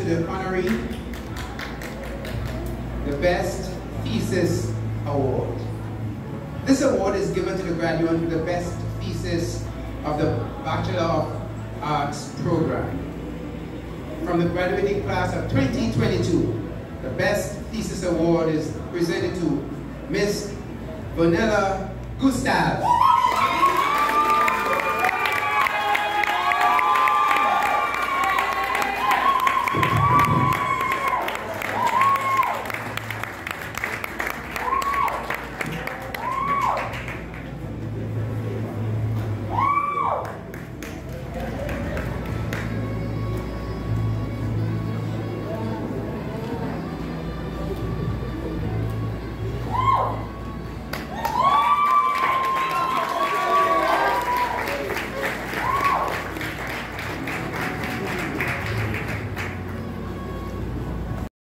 the honoree, the Best Thesis Award. This award is given to the graduate with the best thesis of the Bachelor of Arts program. From the graduating class of 2022, the Best Thesis Award is presented to Miss Roupne Gustave.